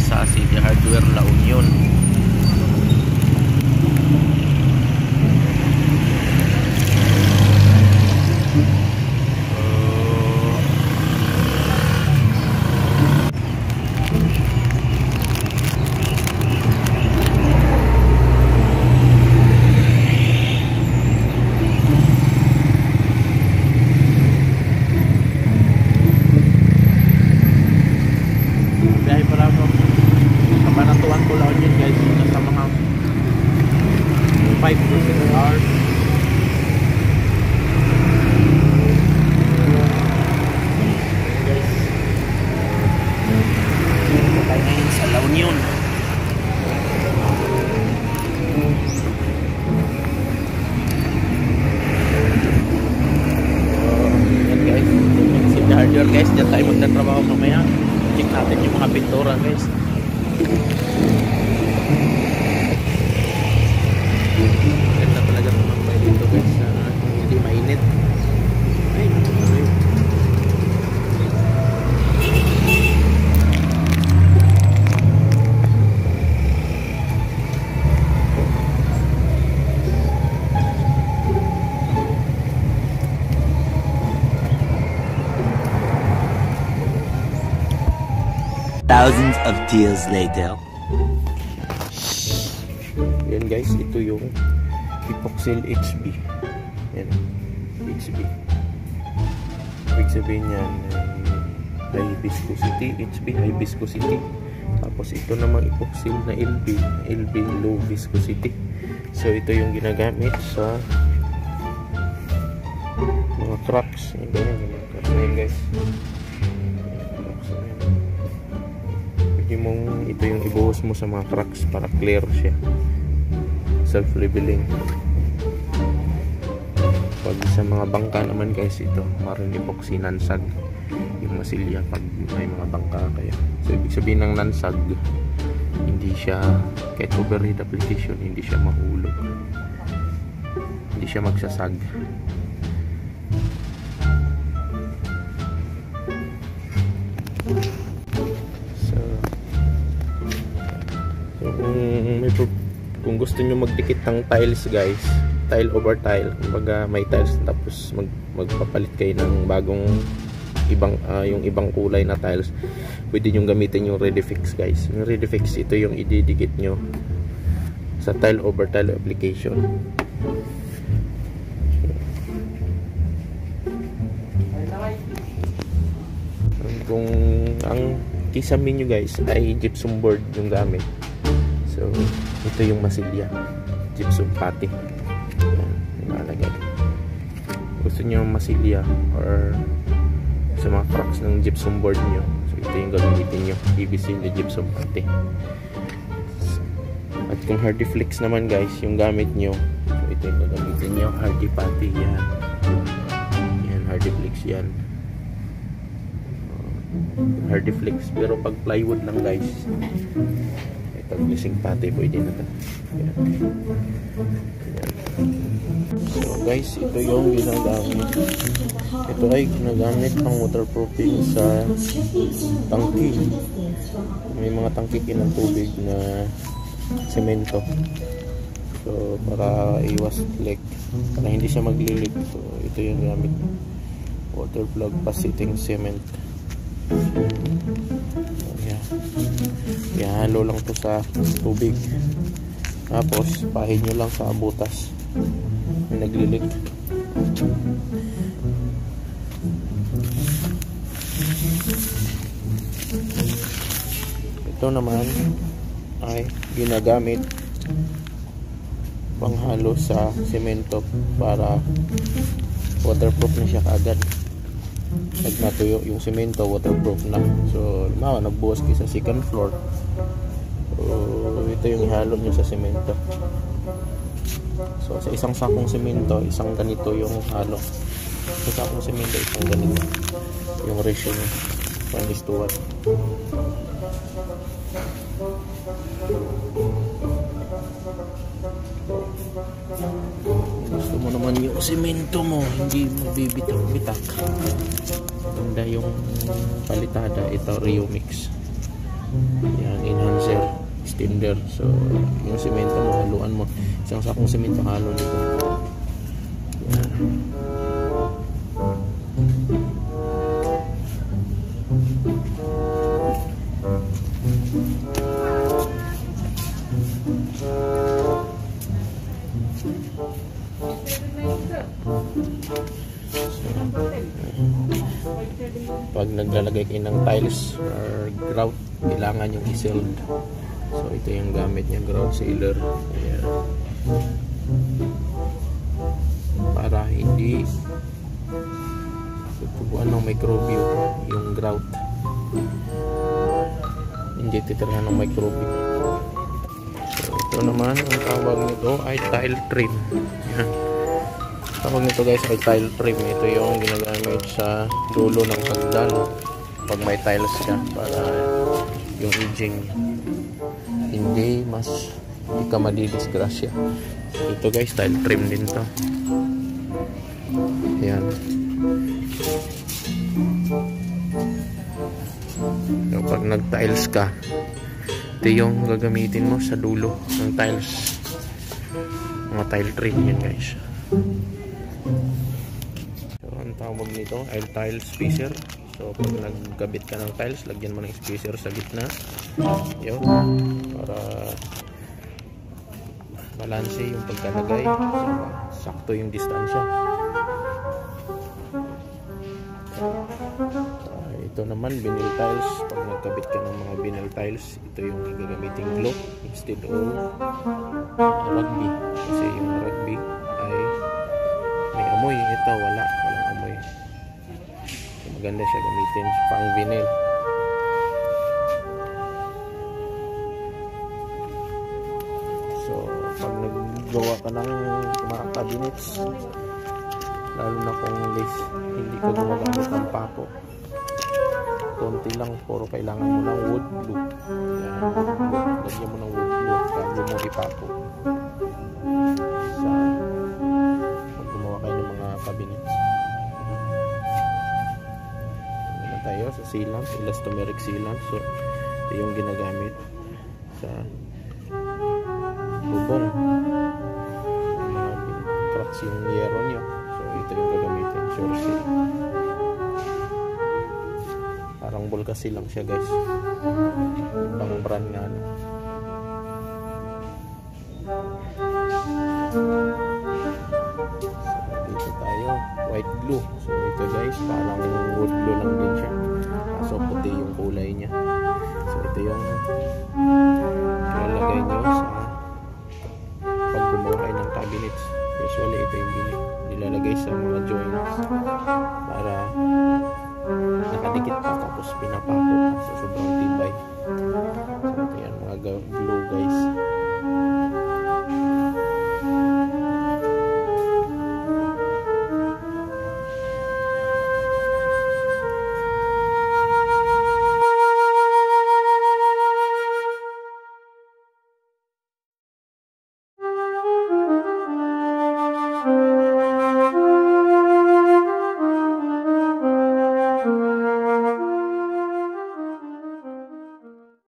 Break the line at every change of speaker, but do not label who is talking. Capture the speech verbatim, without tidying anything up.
sa City Hardware La Union. five to six hours. Guys, ito tayo ngayon sa La Union. Yan guys, si Hardware guys, dyan tayo magtatrabaho mamaya. Check natin yung mga pintura guys. Ganda talaga tumambay dito guys, uh, hindi mainit. Ay, ay.
Thousands of tears later.
Yan guys, ito yung epoxyl H B. Yan, H B. Ibig sabihin yan, high viscosity, H B high viscosity. Tapos ito namang epoxyl na L B, L B low viscosity. So ito yung ginagamit sa mga cracks. Yan, yan, mga cracks na yan guys. Pwede mong, ito yung ibuhos mo sa mga cracks para clear siya. Self-leveling. Pag sa mga bangka naman guys, ito maroon epoxy nansag yung masilya pag may mga bangka. Kaya so ibig sabihin ng nansag, hindi siya kahit overheat application, hindi siya mahulog, hindi siya magsasag. So, so kung may kung gusto nyo magdikit ng tiles guys, tile over tile, kumbaga may tiles tapos mag, magpapalit kayo ng bagong ibang uh, yung ibang kulay na tiles, pwede nyo gamitin yung Redifix guys. Yung Redifix, ito yung ididikit nyo sa tile over tile application. Kung ang kisame nyo guys ay gypsum board yung gamit, so ito yung masilya, gypsum putty. Yan, nalagay. Gusto nyo masilya or sa mga cracks ng gypsum board nyo, so ito yung gagamitin nyo, P V C na gypsum putty. At kung Hardiflex naman guys yung gamit nyo, so ito yung gagamitin nyo, Hardy putty. Yan, yan Hardiflex yan, Hardiflex. Pero pag plywood lang guys, pag glising pati pwede na ito. Yan. Yan. So guys, ito yung ginagamit. Ito ay ginagamit pang waterproofing sa tangki. May mga tangki ng tubig na semento. So para iwas leak, para hindi siya maglilik. So ito yung gamit, water plug passing cement. Ihalo lang to sa tubig, tapos pahin nyo lang sa butas may naglilik. Ito naman ay ginagamit panghalo sa semento para waterproof na siya kaagad. Pag natuyo yung semento, waterproof na. So mawa nagbuhos kayo sa second floor, so ito yung ihalo nyo sa semento. So sa isang sakong semento, isang ganito yung halo. Sa sakong semento, isang ganito yung ratio nyo, one is to one. Gusto mo naman yung semento mo hindi magbibitak-bitak, ganda yung palitada, ito Rio Mix. Yan, tinder. So yung semento mo, haluan mo. Isang sakong semento halo nito. Yan. Pag naglalagay kayo ng tiles or grout, kailangan yung i-sealed. So ito yung gamit niya, grout sealer. Ayan. Para hindi tutubuan ng microbio yung grout, hindi titirhan ng microbio. So ito naman, ang tawag nito ay tile trim. Ayan. Tawag nito guys ay tile trim. Ito yung ginagamit sa dulo ng hagdan pag may tiles ka, para yung edging hindi mas hindi ka madidisgrasya. Ito guys, tile trim din to. Ayan. So, pag nag tiles ka, ito yung gagamitin mo sa dulo ng tiles. Mga tile trim yan guys. So, ang tawag nito ay tile spacer. So, pag nagkabit ka ng tiles, lagyan mo ng spacer sa gitna. Yun. Para balanse yung pagkalagay. So, sakto yung distansya. Uh, ito naman, vinyl tiles. Pag nagkabit ka ng mga vinyl tiles, ito yung gagamiting glue instead of rugby. Kasi yung rugby ay may amoy. Ito wala, walang amoy. So, maganda siya gamitin pang vinyl. So pag naggawa ka ng mga cabinets, lalo na kung lace, hindi ka gumagamit ng pako, konti lang, puro kailangan mo ng wood glue. Yan, lagyan mo ng wood glue bago mo ipako sa pag gumawa kayo ng mga cabinets. Ano tayo sa sealant, elastomeric sealant. So ito yung ginagamit sa bubong, mga cracks yung yero nyo. So ito yung gagamitin, sure seal. Parang Bulcasi lang siya guys, pang brand nga ano. So dito tayo, white glue. So ito guys, parang wood glue lang din siya, kaso puti yung kulay niya. So ito yung ilalagay nyo sa pag gumawa kayo ng cabinets. Usually ito yung nilalagay sa mga joints para nakadikit pa, tapos pinapako sa sobrang tibay.